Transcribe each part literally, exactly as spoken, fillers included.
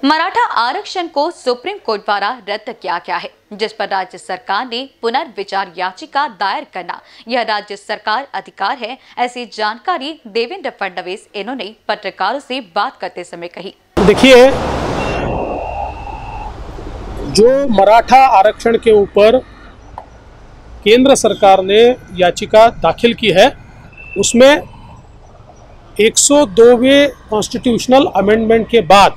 मराठा आरक्षण को supreme court द्वारा रद्द किया गया है, जिस पर राज्य सरकार ने पुनर्विचार याचिका दायर करना यह राज्य सरकार अधिकार है, ऐसी जानकारी देवेंद्र फडणवीस इन्होंने पत्रकारों से बात करते समय कही। देखिए, जो मराठा आरक्षण के ऊपर केंद्र सरकार ने याचिका दाखिल की है, उसमें एक सौ दोवें कॉन्स्टिट्यूशनल अमेंडमेंट के बाद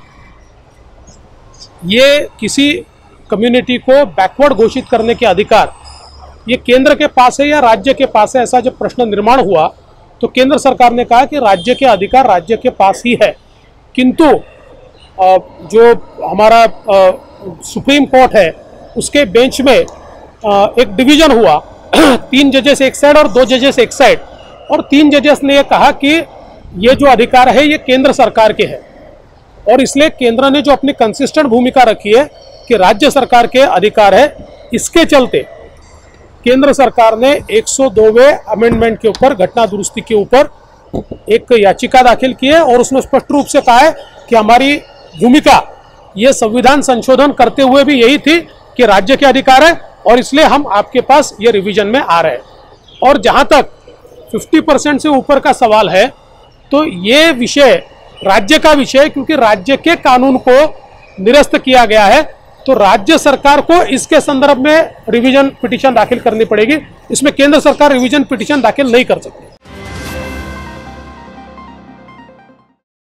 ये किसी कम्युनिटी को बैकवर्ड घोषित करने के अधिकार ये केंद्र के पास है या राज्य के पास है, ऐसा जब प्रश्न निर्माण हुआ तो केंद्र सरकार ने कहा कि राज्य के अधिकार राज्य के पास ही है। किंतु जो हमारा सुप्रीम कोर्ट है उसके बेंच में एक डिवीजन हुआ, तीन जजेस एक साइड और दो जजेस एक साइड, और तीन जजेस ने यह कहा कि ये जो अधिकार है ये केंद्र सरकार के है, और इसलिए केंद्र ने जो अपनी कंसिस्टेंट भूमिका रखी है कि राज्य सरकार के अधिकार है, इसके चलते केंद्र सरकार ने एक सौ दोवें अमेंडमेंट के ऊपर, घटना दुरुस्ती के ऊपर एक याचिका दाखिल की है और उसमें स्पष्ट रूप से कहा है कि हमारी भूमिका ये संविधान संशोधन करते हुए भी यही थी कि राज्य के अधिकार है और इसलिए हम आपके पास ये रिवीजन में आ रहे हैं। और जहां तक पचास परसेंट से ऊपर का सवाल है तो ये विषय राज्य का विषय है, क्योंकि राज्य के कानून को निरस्त किया गया है, तो राज्य सरकार को इसके संदर्भ में रिवीजन पिटीशन दाखिल करनी पड़ेगी। इसमें केंद्र सरकार रिवीजन पिटीशन दाखिल नहीं कर सकती।